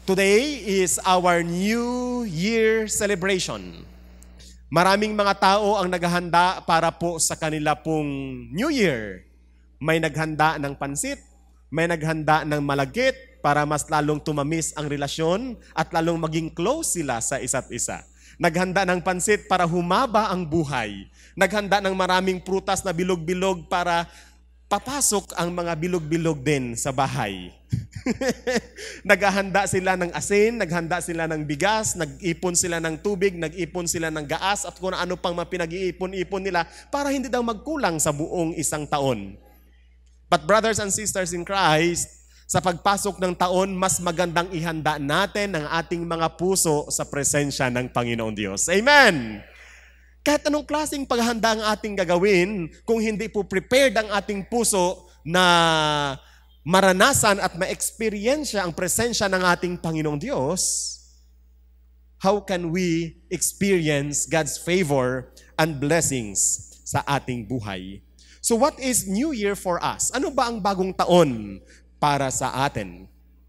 Today is our New Year celebration. Maraming mga tao ang naghahanda para po sa kanila pong New Year. May naghanda ng pansit, may naghanda ng malagkit para mas lalong tumamis ang relasyon at lalong maging close sila sa isa't isa. Naghanda ng pansit para humaba ang buhay. Naghanda ng maraming prutas na bilog-bilog para papasok ang mga bilog-bilog din sa bahay. Naghahanda sila ng asin, naghanda sila ng bigas, nag-ipon sila ng tubig, nag-ipon sila ng gaas at kung ano pang pinag-iipon-ipon nila para hindi daw magkulang sa buong isang taon. But brothers and sisters in Christ, sa pagpasok ng taon, mas magandang ihanda natin ang ating mga puso sa presensya ng Panginoong Diyos. Amen! Kahit anong klaseng paghahanda ang ating gagawin, kung hindi po prepared ang ating puso na maranasan at ma-experiensya ang presensya ng ating Panginoong Diyos, how can we experience God's favor and blessings sa ating buhay? So what is New Year for us? Ano ba ang bagong taon para sa atin?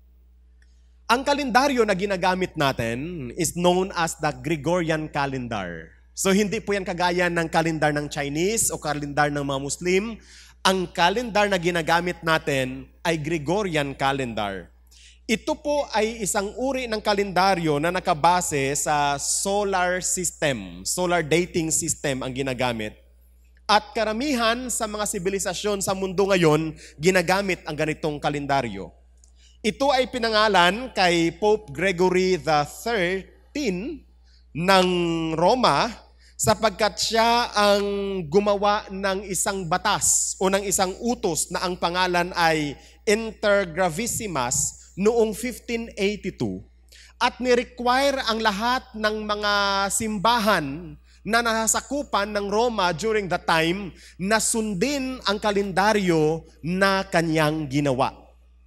Ang kalendaryo na ginagamit natin is known as the Gregorian calendar. So hindi po yan kagaya ng kalendar ng Chinese o kalendar ng mga Muslim. Ang kalendar na ginagamit natin ay Gregorian calendar. Ito po ay isang uri ng kalendaryo na nakabase sa solar system, solar dating system ang ginagamit. At karamihan sa mga sibilisasyon sa mundo ngayon, ginagamit ang ganitong kalendaryo. Ito ay pinangalan kay Pope Gregory XIII ng Roma sapagkat siya ang gumawa ng isang batas o ng isang utos na ang pangalan ay Intergravissimas noong 1582 at ni-require ang lahat ng mga simbahan na nasasakupan ng Roma during the time na sundin ang kalendaryo na kanyang ginawa.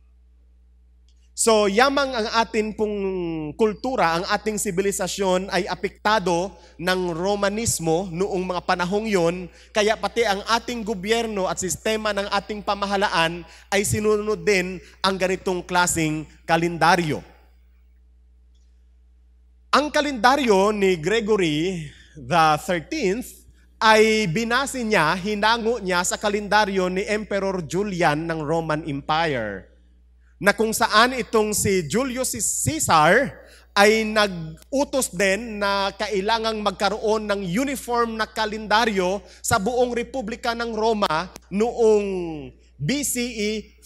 So, yamang ang atin pong kultura, ang ating sibilisasyon ay apektado ng Romanismo noong mga panahong yon, kaya pati ang ating gobyerno at sistema ng ating pamahalaan ay sinunod din ang ganitong klaseng kalendaryo. Ang kalendaryo ni Gregory XIII ay binase niya, hinango niya sa kalendaryo ni Emperor Julian ng Roman Empire, na kung saan itong si Julius Caesar ay nag-utos din na kailangang magkaroon ng uniform na kalendaryo sa buong Republika ng Roma noong BCE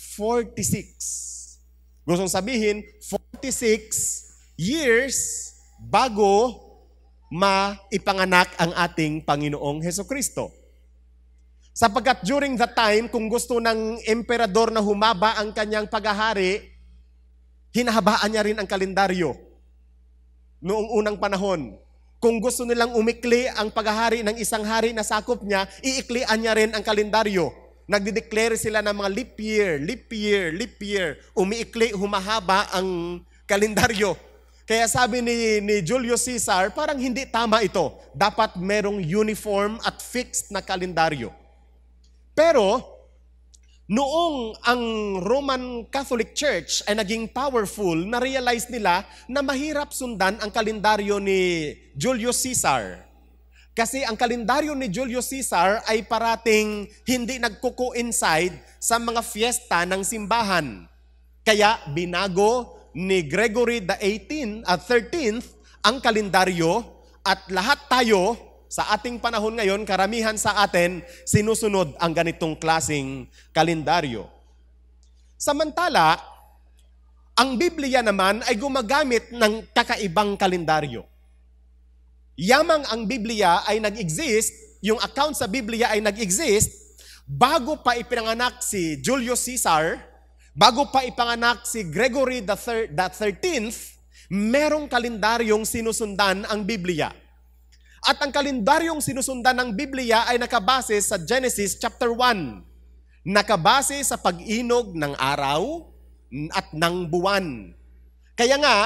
46. Gustong sabihin, 46 years bago maipanganak ang ating Panginoong Hesukristo. Sapagkat during that time, kung gusto ng emperador na humaba ang kanyang paghahari, hinahabaan niya rin ang kalendaryo noong unang panahon. Kung gusto nilang umikli ang paghahari ng isang hari na sakop niya, iiklian niya rin ang kalendaryo. Nagdideclare sila ng mga leap year, leap year, leap year. Umiikli, humahaba ang kalendaryo. Kaya sabi ni Julius Caesar, parang hindi tama ito. Dapat merong uniform at fixed na kalendaryo. Pero, noong ang Roman Catholic Church ay naging powerful, na-realize nila na mahirap sundan ang kalendaryo ni Julius Caesar. Kasi ang kalendaryo ni Julius Caesar ay parating hindi nagko-coincide sa mga fiesta ng simbahan. Kaya binago ni Gregory XIII ang kalendaryo at lahat tayo sa ating panahon ngayon, karamihan sa atin, sinusunod ang ganitong klaseng kalendaryo. Samantala, ang Biblia naman ay gumagamit ng kakaibang kalendaryo. Yamang ang Biblia ay nag-exist, yung account sa Biblia ay nag-exist, bago pa ipinanganak si Julius Caesar, bago pa ipanganak si Gregory XIII, merong kalendaryong sinusundan ang Biblia. At ang kalendaryong sinusundan ng Biblia ay nakabase sa Genesis chapter 1. Nakabase sa pag-inog ng araw at ng buwan. Kaya nga,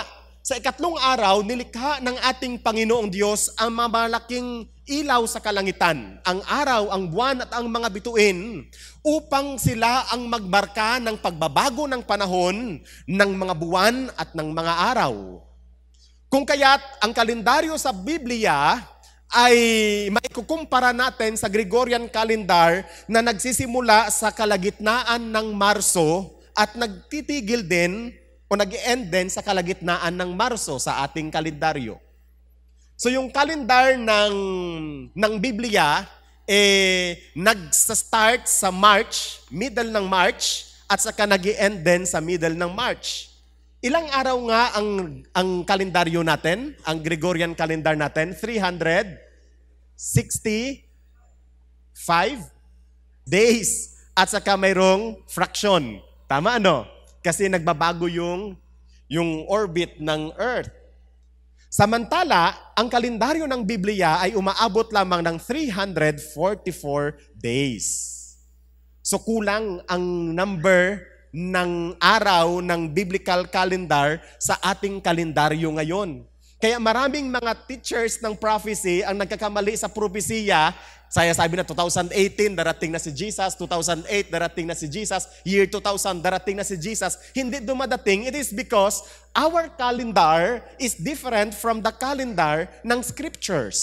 Sa ikatlong araw, nilikha ng ating Panginoong Diyos ang mamalaking ilaw sa kalangitan, ang araw, ang buwan at ang mga bituin, upang sila ang magmarka ng pagbabago ng panahon ng mga buwan at ng mga araw. Kung kaya't ang kalendaryo sa Biblia ay maikukumpara natin sa Gregorian calendar na nagsisimula sa kalagitnaan ng Marso at nagtitigil din o nag-end din sa kalagitnaan ng Marso sa ating kalendaryo. So yung kalendar ng Biblia nag-start sa March, middle ng March, at saka nag-end din sa middle ng March. Ilang araw nga ang kalendaryo natin, ang Gregorian calendar natin? 365 days. At saka mayroong fraction. Tama ano? Kasi nagbabago yung orbit ng Earth. Samantala, ang kalendaryo ng Biblia ay umaabot lamang ng 344 days. So kulang ang number ng araw ng biblical calendar sa ating kalendaryo ngayon. Kaya maraming mga teachers ng prophecy ang nagkakamali sa propesiya. Saya sabi na 2018, darating na si Jesus. 2008, darating na si Jesus. Year 2000, darating na si Jesus. Hindi dumadating. It is because our calendar is different from the calendar ng scriptures.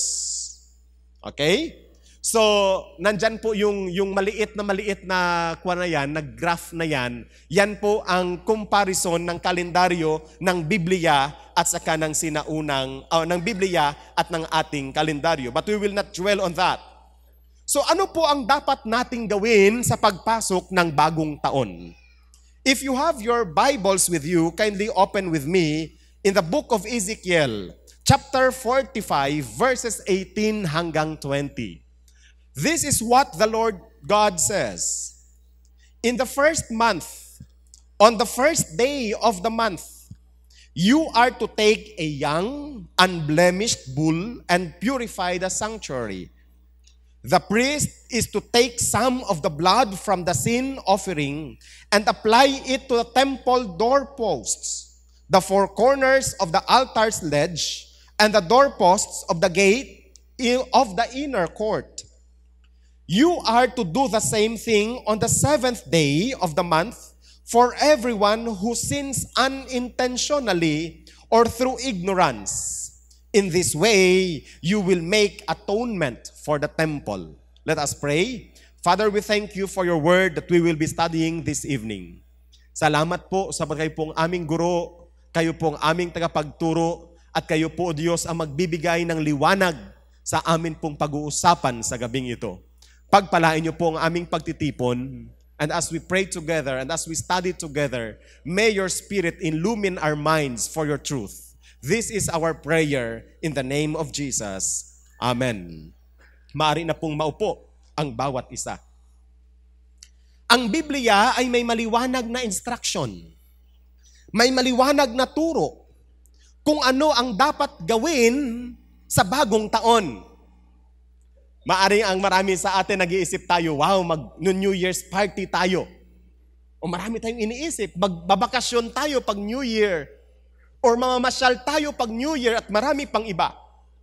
Okay? So, nandyan po yung maliit na kuha na yan, na graph na yan. Yan po ang comparison ng kalendaryo ng Biblia at saka ng ng Biblia at ng ating kalendaryo. But we will not dwell on that. So ano po ang dapat nating gawin sa pagpasok ng bagong taon? If you have your Bibles with you, kindly open with me in the book of Ezekiel, chapter 45, verses 18 hanggang 20. This is what the Lord God says. In the first month, on the first day of the month, you are to take a young, unblemished bull and purify the sanctuary. The priest is to take some of the blood from the sin offering and apply it to the temple doorposts, the four corners of the altar's ledge, and the doorposts of the gate of the inner court. You are to do the same thing on the seventh day of the month for everyone who sins unintentionally or through ignorance. In this way, you will make atonement for the temple. Let us pray. Father, we thank you for your word that we will be studying this evening. Salamat po sa kayo pong aming guro, kayo pong aming tagapagturo, at kayo po, Diyos, ang magbibigay ng liwanag sa amin pong pag-uusapan sa gabing ito. Pagpalain niyo po ang aming pagtitipon, and as we pray together and as we study together, may your Spirit illumine our minds for your truth. This is our prayer in the name of Jesus. Amen. Maaari na pong maupo ang bawat isa. Ang Biblia ay may maliwanag na instruction. May maliwanag na turo kung ano ang dapat gawin sa bagong taon. Maaring ang marami sa atin nag-iisip tayo, wow, New Year's party tayo. O marami tayong iniisip, magbabakasyon tayo pag New Year. Or mamamasyal tayo pag New Year at marami pang iba.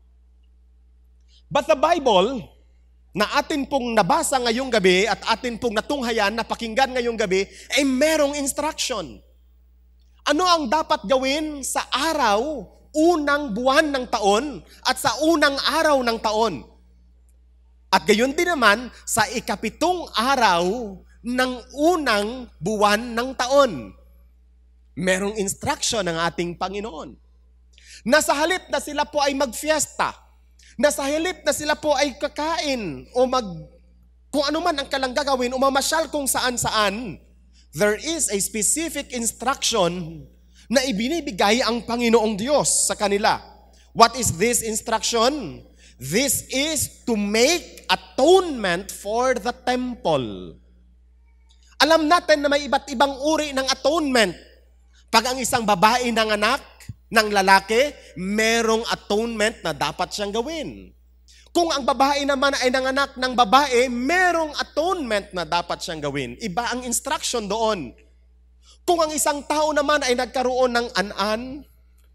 But the Bible, na atin pong nabasa ngayong gabi at atin pong natunghayan, napakinggan ngayong gabi, ay merong instruction. Ano ang dapat gawin sa araw, unang buwan ng taon, at sa unang araw ng taon? At gayon din naman sa ikapitong araw ng unang buwan ng taon. Merong instruction ng ating Panginoon. Na sa halip na sila po ay magfiesta, na sa halip na sila po ay kakain o kung ano man ang kalang gagawin o mamasyal kung saan-saan, there is a specific instruction na ibinibigay ang Panginoong Diyos sa kanila. What is this instruction? This is to make atonement for the temple. Alam natin na may iba't ibang uri ng atonement. Pag ang isang babae nanganak ng lalaki, merong atonement na dapat siyang gawin. Kung ang babae naman ay nanganak ng babae, merong atonement na dapat siyang gawin. Iba ang instruction doon. Kung ang isang tao naman ay nagkaroon ng anan,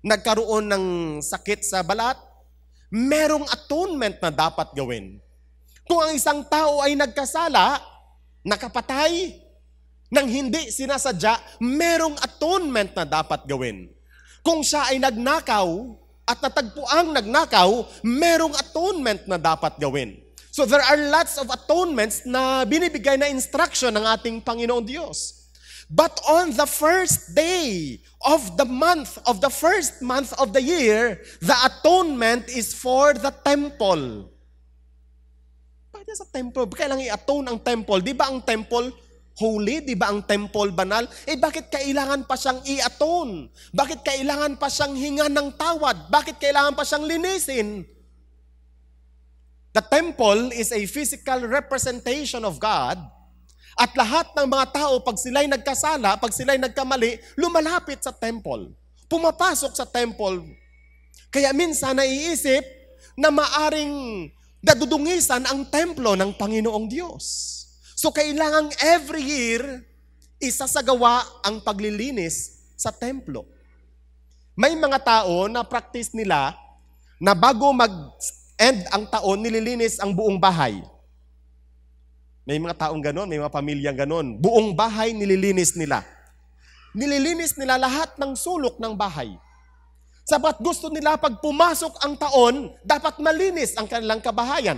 nagkaroon ng sakit sa balat, merong atonement na dapat gawin. Kung ang isang tao ay nagkasala, nakapatay, nang hindi sinasadya, merong atonement na dapat gawin. Kung siya ay nagnakaw at natagpuang nagnakaw, merong atonement na dapat gawin. So there are lots of atonements na binibigay na instruction ng ating Panginoong Diyos. But on the first day of the month, of the first month of the year, the atonement is for the temple. Bakit sa temple? Kailangan i-atone ang temple. Di ba ang temple holy? Di ba ang temple banal? Bakit kailangan pa siyang i-atone? Bakit kailangan pa siyang hingan ng tawad? Bakit kailangan pa siyang linisin? The temple is a physical representation of God. At lahat ng mga tao, pag sila'y nagkasala, pag sila'y nagkamali, lumalapit sa temple. Pumapasok sa temple. Kaya minsan naiisip na maaring dadudungisan ang templo ng Panginoong Diyos. So kailangang every year, isasagawa ang paglilinis sa templo. May mga tao na practice nila na bago mag-end ang taon, nililinis ang buong bahay. May mga taong ganon, may mga pamilyang ganon. Buong bahay nililinis nila. Nililinis nila lahat ng sulok ng bahay. Sapat gusto nila pag pumasok ang taon, dapat malinis ang kanilang kabahayan.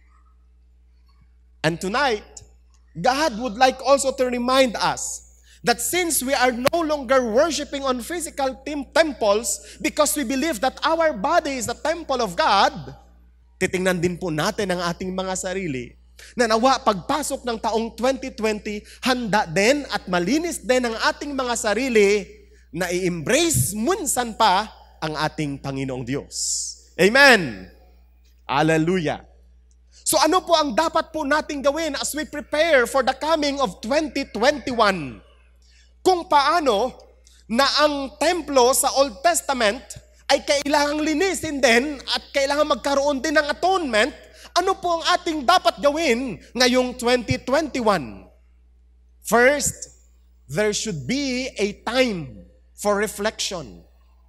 And tonight, God would like also to remind us that since we are no longer worshiping on physical temples because we believe that our body is the temple of God, titingnan din po natin ang ating mga sarili na nawa pagpasok ng taong 2020, handa din at malinis din ang ating mga sarili na i-embrace munsan pa ang ating Panginoong Diyos. Amen! Hallelujah! So ano po ang dapat po nating gawin as we prepare for the coming of 2021? Kung paano na ang templo sa Old Testament ay kailangang linisin din at kailangan magkaroon din ng atonement, ano po ang ating dapat gawin ngayong 2021? First, there should be a time for reflection.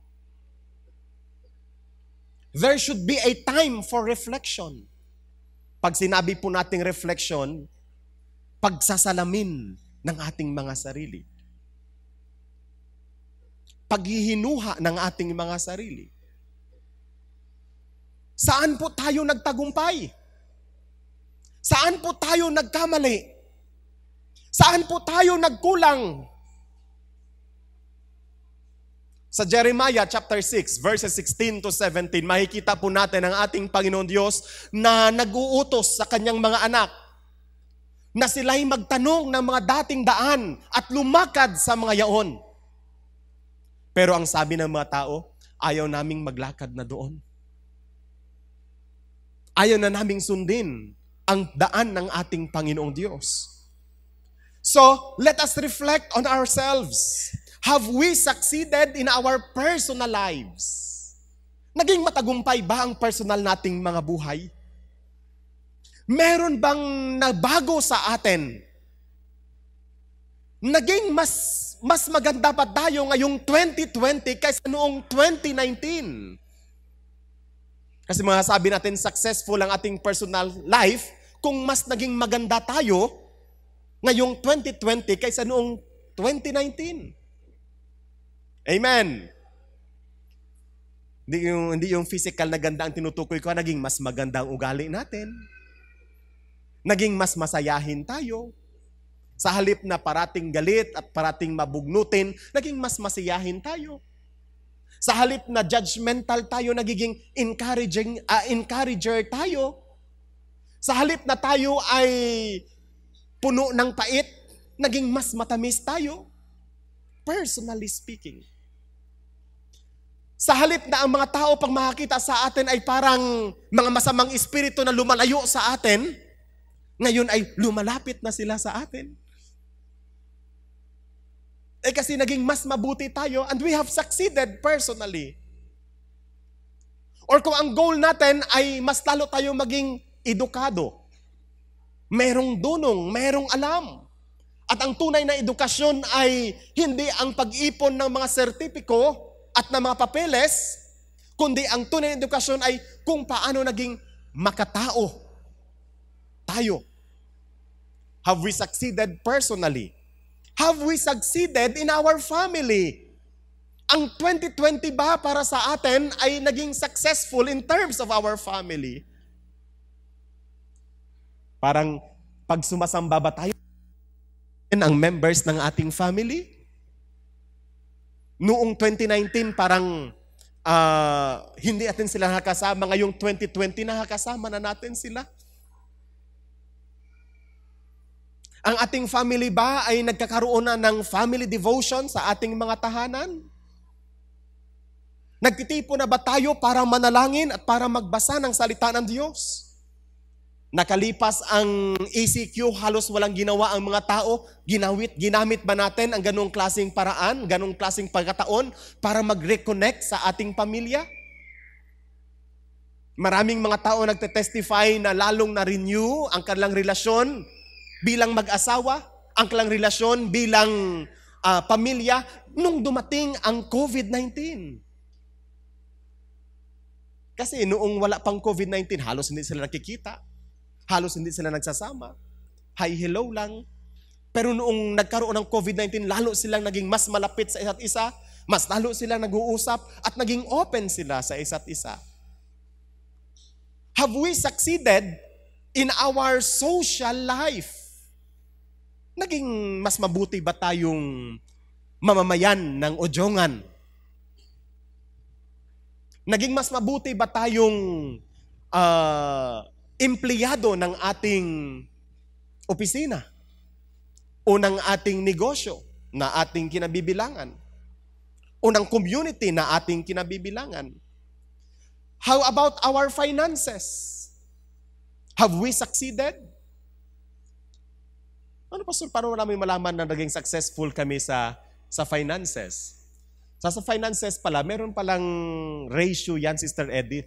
There should be a time for reflection. Pag sinabi po nating reflection, pagsasalamin ng ating mga sarili. Paghihinuha ng ating mga sarili. Saan po tayo nagtagumpay? Saan po tayo nagkamali? Saan po tayo nagkulang? Sa Jeremiah chapter 6, verses 16 to 17, makikita po natin ang ating Panginoon Diyos na nag-uutos sa kanyang mga anak na sila'y magtanong ng mga dating daan at lumakad sa mga yaon. Pero ang sabi ng mga tao, ayaw naming maglakad na doon. Ayaw na naming sundin ang daan ng ating Panginoong Diyos. So, let us reflect on ourselves. Have we succeeded in our personal lives? Naging matagumpay ba ang personal nating mga buhay? Meron bang nabago sa atin? Naging mas maganda pa tayo ngayong 2020 kaysa noong 2019. Kasi mga sabi natin, successful ang ating personal life kung mas naging maganda tayo ngayong 2020 kaysa noong 2019. Amen. Hindi yung physical na ganda ang tinutukoy ko, naging mas maganda ang ugali natin. Naging mas masayahin tayo. Sa halip na parating galit at parating mabugnutin, naging mas masiyahin tayo. Sa halip na judgmental tayo, nagiging encourager tayo. Sa halip na tayo ay puno ng pait, naging mas matamis tayo. Personally speaking. Sa halip na ang mga tao pag makakita sa atin ay parang mga masamang espiritu na lumalayo sa atin, ngayon ay lumalapit na sila sa atin. Kasi naging mas mabuti tayo and we have succeeded personally. Or kung ang goal natin ay mas lalo tayo maging edukado, merong dunong, merong alam. At ang tunay na edukasyon ay hindi ang pag-ipon ng mga sertipiko at ng mga papeles, kundi ang tunay na edukasyon ay kung paano naging makatao tayo. Have we succeeded personally? Have we succeeded in our family? Ang 2020 ba para sa atin ay naging successful in terms of our family? Parang pag sumasamba ba tayo ang members ng ating family? Noong 2019 parang hindi natin sila nakasama. Ngayong 2020 nakasama na natin sila. Ang ating family ba ay nagkakaroon na ng family devotion sa ating mga tahanan? Nagtitipo na ba tayo para manalangin at para magbasa ng salita ng Diyos? Nakalipas ang ECQ, halos walang ginawa ang mga tao. Ginamit ba natin ang ganong klaseng paraan, ganong klaseng pagkataon para mag-reconnect sa ating pamilya? Maraming mga tao nagte-testify na lalong na-renew ang kanilang relasyon bilang mag-asawa, ang kanilang relasyon bilang pamilya nung dumating ang COVID-19. Kasi noong wala pang COVID-19, halos hindi sila nakikita. Halos hindi sila nagsasama. Hi, hello lang. Pero noong nagkaroon ng COVID-19, lalo silang naging mas malapit sa isa't isa, mas lalo silang nag-uusap, at naging open sila sa isa't isa. Have we succeeded in our social life? Naging mas mabuti ba tayong mamamayan ng Ojongan? Naging mas mabuti ba tayong empleyado ng ating opisina o ng ating negosyo na ating kinabibilangan o ng community na ating kinabibilangan? How about our finances? Have we succeeded? Ano, Pastor, paano namin malaman na naging successful kami sa finances? Sa finances pala, meron palang ratio yan, Sister Edith.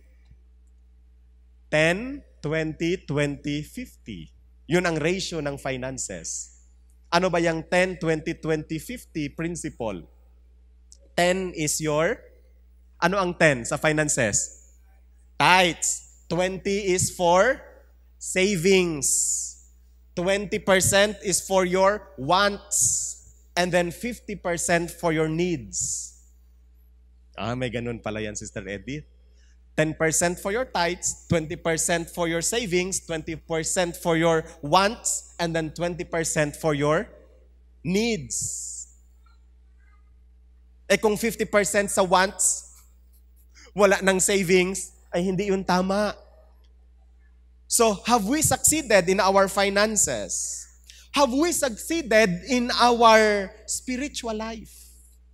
10, 20, 20, 50. Yun ang ratio ng finances. Ano ba yung 10, 20, 20, 50 principle? 10 is your, ano ang 10 sa finances? Tithes. 20 is for savings. 20% is for your wants. And then 50% for your needs. May ganun pala yan, Sister Edith. 10% for your tithes, 20% for your savings, 20% for your wants, and then 20% for your needs. Kung 50% sa wants, wala ng savings, ay hindi yun tama. So, have we succeeded in our finances? Have we succeeded in our spiritual life?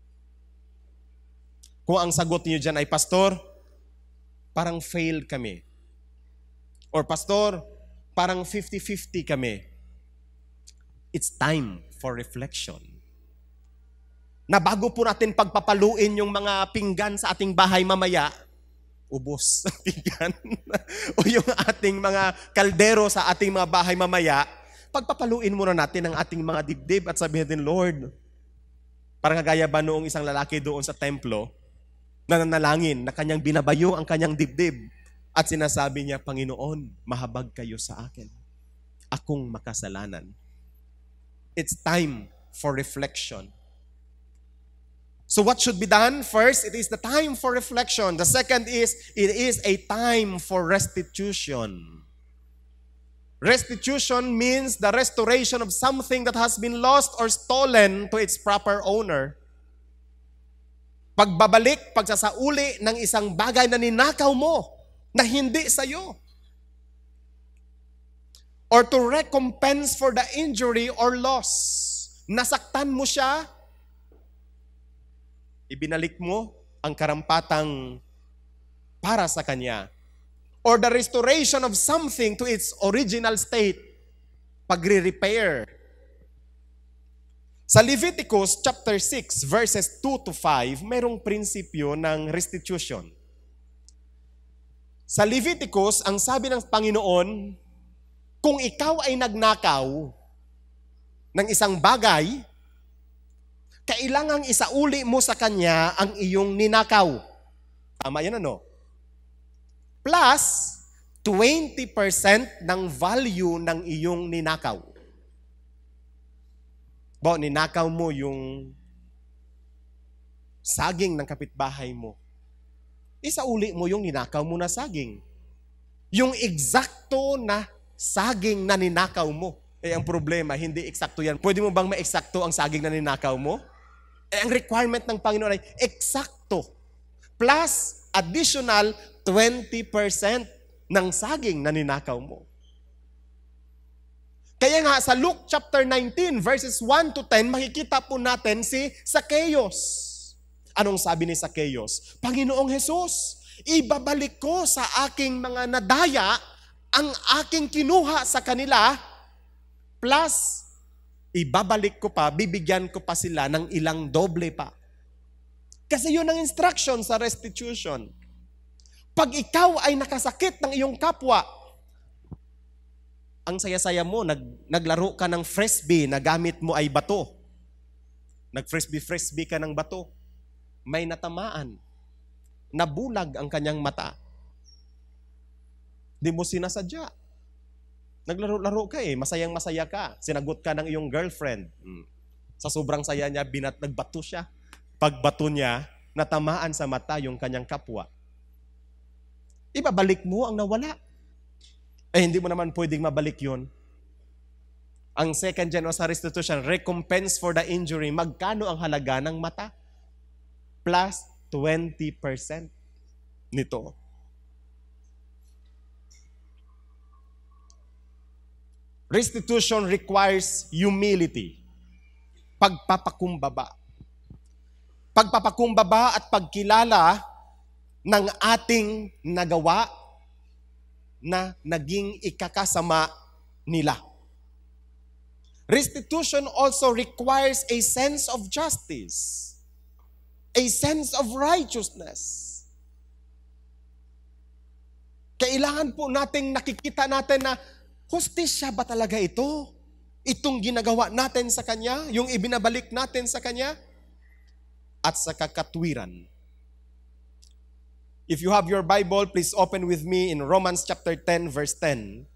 Kung ang sagot niyo dyan ay, Pastor, parang fail kami. Or Pastor, parang 50-50 kami. It's time for reflection. Na bago po natin pagpapaluin yung mga pinggan sa ating bahay mamaya, ubos ang pinggan. O yung ating mga kaldero sa ating mga bahay mamaya, pagpapaluin muna natin ang ating mga dibdib at sabihin din, Lord, parang kagaya ba noong isang lalaki doon sa templo, nananalangin na kanyang binabayo ang kanyang dibdib at sinasabi niya, Panginoon, mahabag kayo sa akin. Akong makasalanan. It's time for reflection. So what should be done? First, it is the time for reflection. The second is, it is a time for restitution. Restitution means the restoration of something that has been lost or stolen to its proper owner. Pagbabalik, pagsasauli ng isang bagay na ninakaw mo, na hindi sa'yo. Or to recompense for the injury or loss. Nasaktan mo siya, ibinalik mo ang karampatang para sa kanya. Or the restoration of something to its original state. Pagre-repair. Sa Leviticus chapter 6 verses 2 to 5, merong prinsipyo ng restitution. Sa Leviticus, ang sabi ng Panginoon, kung ikaw ay nagnakaw ng isang bagay, kailangang isauli mo sa Kanya ang iyong ninakaw. Tama yan ano? Plus, 20% ng value ng iyong ninakaw. Ninakaw mo yung saging ng kapitbahay mo. Isauli mo yung ninakaw mo na saging. Yung eksakto na saging na ninakaw mo. Ang problema, hindi eksakto yan. Pwede mo bang ma-eksakto ang saging na ninakaw mo? Ang requirement ng Panginoon ay eksakto. Plus, additional 20% ng saging na ninakaw mo. Kaya nga sa Luke chapter 19 verses 1 to 10, makikita po natin si Zacchaeus. Anong sabi ni Zacchaeus? Panginoong Jesus, ibabalik ko sa aking mga nadaya ang aking kinuha sa kanila, plus ibabalik ko pa, bibigyan ko pa sila ng ilang doble pa. Kasi yun ang instruction sa restitution. Pag ikaw ay nakasakit ng iyong kapwa, ang saya-saya mo, naglaro ka ng frisbee na gamit mo ay bato. Nag-frisbee ka ng bato. May natamaan. Nabulag ang kanyang mata. Di mo sinasadya. Naglaro-laro ka masayang-masaya ka. Sinagot ka ng iyong girlfriend. Sa sobrang saya niya, nagbato siya. Pagbato niya, natamaan sa mata yung kanyang kapwa. Ibabalik mo ang nawala. Hindi mo naman pwedeng mabalik yun. Ang second gen o sa restitution, recompense for the injury. Magkano ang halaga ng mata? Plus 20% nito. Restitution requires humility. Pagpapakumbaba. Pagpapakumbaba at pagkilala ng ating nagawa na naging ikakasama nila. Restitution also requires a sense of justice, a sense of righteousness. Kailangan po nating nakikita natin na hustisya ba talaga ito? Itong ginagawa natin sa Kanya, yung ibinabalik natin sa Kanya, at sa kakatwiran. If you have your Bible, please open with me in Romans chapter 10, verse 10.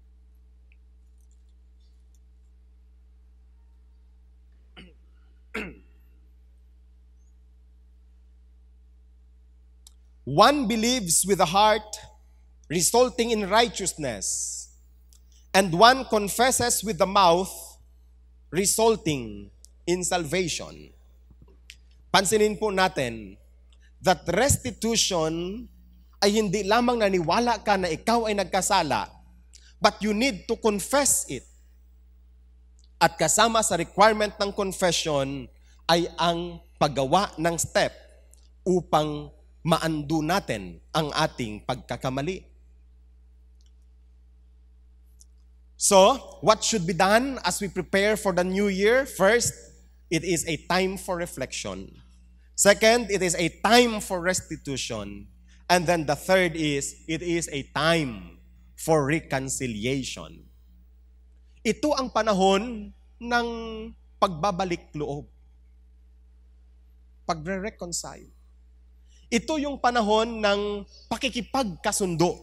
One believes with the heart, resulting in righteousness, and one confesses with the mouth, resulting in salvation. Pansinin po natin, that restitution ay hindi lamang naniwala ka na ikaw ay nagkasala, but you need to confess it. At kasama sa requirement ng confession ay ang paggawa ng step upang ma-undo natin ang ating pagkakamali. So, what should be done as we prepare for the new year? First, it is a time for reflection. Second, it is a time for restitution. And then the third is, it is a time for reconciliation. Ito ang panahon ng pagbabalik loob. Pagre-reconcile. Ito yung panahon ng pakikipagkasundo.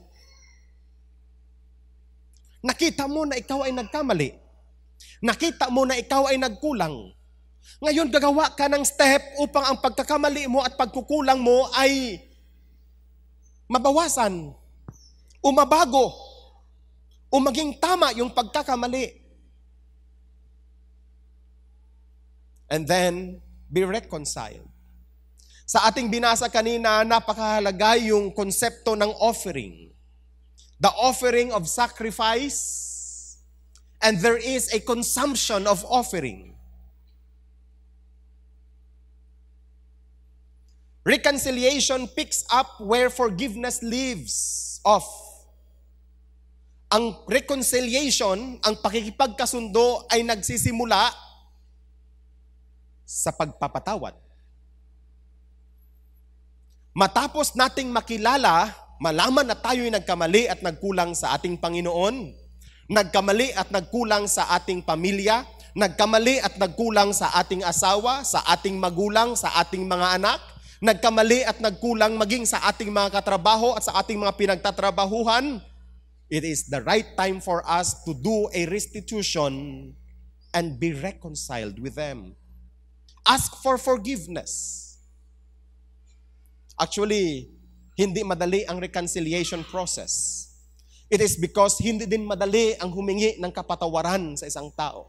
Nakita mo na ikaw ay nagkamali. Nakita mo na ikaw ay nagkulang. Ngayon, gagawa ka ng step upang ang pagkakamali mo at pagkukulang mo ay mabawasan, o mabago, o maging tama yung pagkakamali. And then, be reconciled. Sa ating binasa kanina, napakahalaga yung konsepto ng offering. The offering of sacrifice, and there is a consumption of offering. Reconciliation picks up where forgiveness leaves off. Ang reconciliation, ang pakikipagkasundo ay nagsisimula sa pagpapatawad. Matapos nating makilala, malaman na tayo'y nagkamali at nagkulang sa ating Panginoon, nagkamali at nagkulang sa ating pamilya, Nagkamali at nagkulang sa ating asawa, sa ating magulang, sa ating mga anak. Nagkamali at nagkulang maging sa ating mga katrabaho at sa ating mga pinagtatrabahuhan. It is the right time for us to do a restitution and be reconciled with them. Ask for forgiveness. Actually, hindi madali ang reconciliation process. It is because hindi din madali ang humingi ng kapatawaran sa isang tao.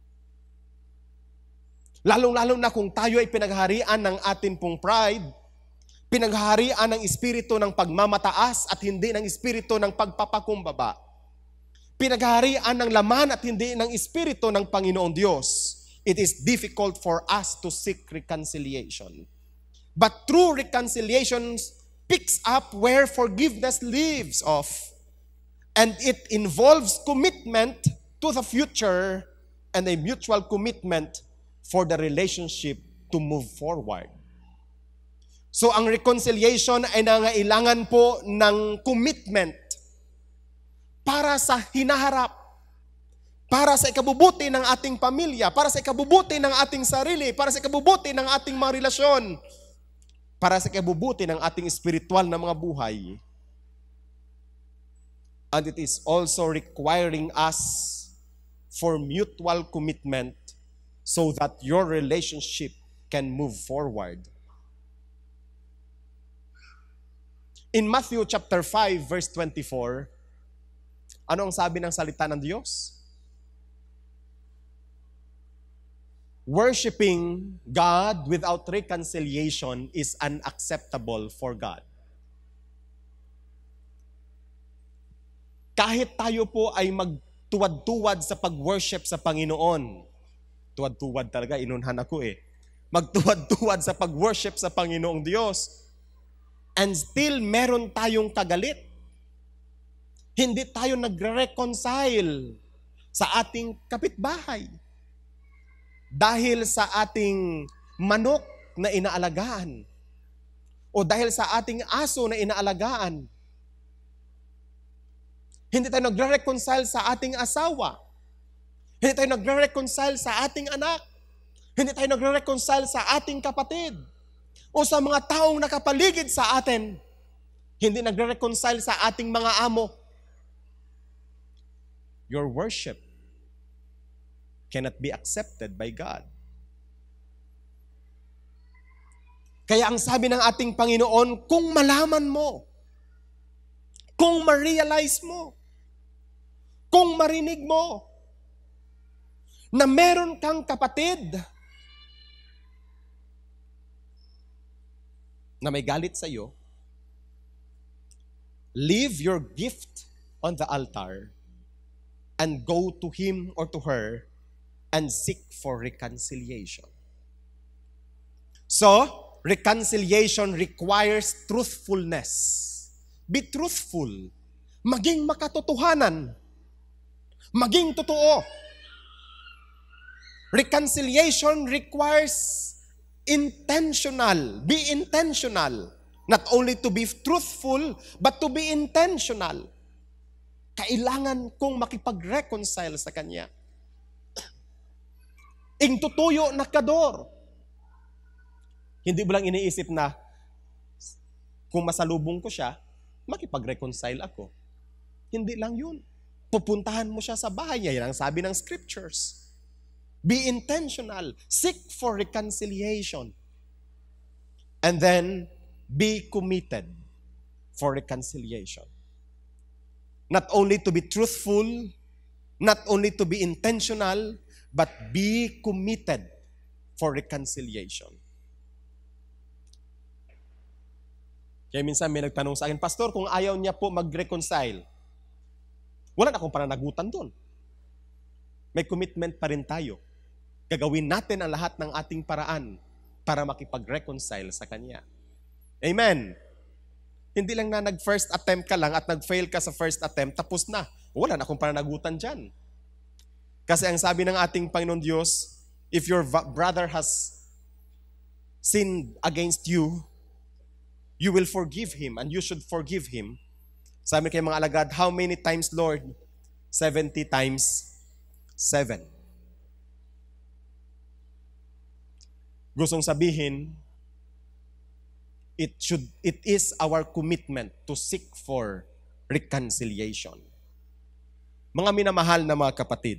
Lalong-lalo na kung tayo ay pinaghaharian ng atin pong pride, pinaghaharian ng espiritu ng pagmamataas at hindi ng espiritu ng pagpapakumbaba. Pinaghaharian ng laman at hindi ng espiritu ng Panginoong Diyos. It is difficult for us to seek reconciliation. But true reconciliation picks up where forgiveness leaves off. And it involves commitment to the future and a mutual commitment for the relationship to move forward. So ang reconciliation ay nangailangan po ng commitment para sa hinaharap, para sa ikabubuti ng ating pamilya, para sa ikabubuti ng ating sarili, para sa ikabubuti ng ating mga relasyon, para sa ikabubuti ng ating espiritual na mga buhay. And it is also requiring us for mutual commitment so that your relationship can move forward. In Matthew chapter 5 verse 24, ano ang sabi ng salita ng Diyos? Worshiping God without reconciliation is unacceptable for God. Kahit tayo po ay magtuwad-tuwad sa pag-worship sa Panginoon, tuwad-tuwad talaga, inunhan ako magtuwad-tuwad sa pag-worship sa Panginoong Diyos, and still meron tayong kagalit. Hindi tayo nagre-reconcile sa ating kapitbahay dahil sa ating manok na inaalagaan o dahil sa ating aso na inaalagaan. Hindi tayo nagre-reconcile sa ating asawa. Hindi tayo nagre-reconcile sa ating anak. Hindi tayo nagre-reconcile sa ating kapatid. O sa mga taong nakapaligid sa atin. Hindi nagre-reconcile sa ating mga amo. Your worship cannot be accepted by God. Kaya ang sabi ng ating Panginoon, kung malaman mo, kung ma-realize mo, kung marinig mo, na meron kang kapatid na may galit sa iyo, leave your gift on the altar and go to him or to her and seek for reconciliation. So, reconciliation requires truthfulness. Be truthful. Maging makatotohanan. Maging totoo. Reconciliation requires intentional. Be intentional. Not only to be truthful, but to be intentional. Kailangan kong makipag-reconcile sa Kanya. Ingtutuyo na kador. Hindi mo lang iniisip na kung masalubong ko siya, makipag-reconcile ako. Hindi lang yun. Pupuntahan mo siya sa bahay niya. Yan ang sabi ng scriptures. Be intentional. Seek for reconciliation. And then, be committed for reconciliation. Not only to be truthful, not only to be intentional, but be committed for reconciliation. Kaya minsan may nagtanong sa akin, Pastor, kung ayaw niya po mag-reconcile, wala na akong pananagutan doon. May commitment pa rin tayo. Gagawin natin ang lahat ng ating paraan para makipag-reconcile sa Kanya. Amen. Hindi lang na nag-first attempt ka lang at nag-fail ka sa first attempt, tapos na. Wala na akong pananagutan dyan. Kasi ang sabi ng ating Panginoon Diyos, if your brother has sinned against you, you will forgive him and you should forgive him. Sabi kay mga alagad, how many times, Lord? 70 times 7. Gustong sabihin, it is our commitment to seek for reconciliation. Mga minamahal na mga kapatid,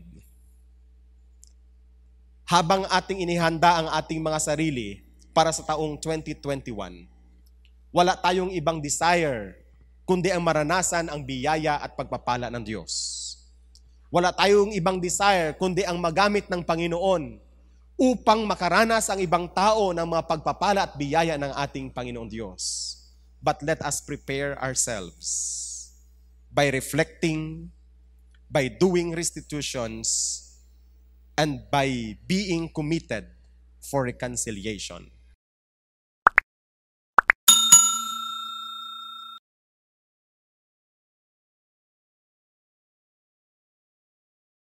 habang ating inihanda ang ating mga sarili para sa taong 2021, wala tayong ibang desire kundi ang maranasan ang biyaya at pagpapala ng Diyos. Wala tayong ibang desire kundi ang magamit ng Panginoon upang makaranas ang ibang tao ng mga pagpapala at biyaya ng ating Panginoong Diyos. But let us prepare ourselves by reflecting, by doing restitutions, and by being committed for reconciliation.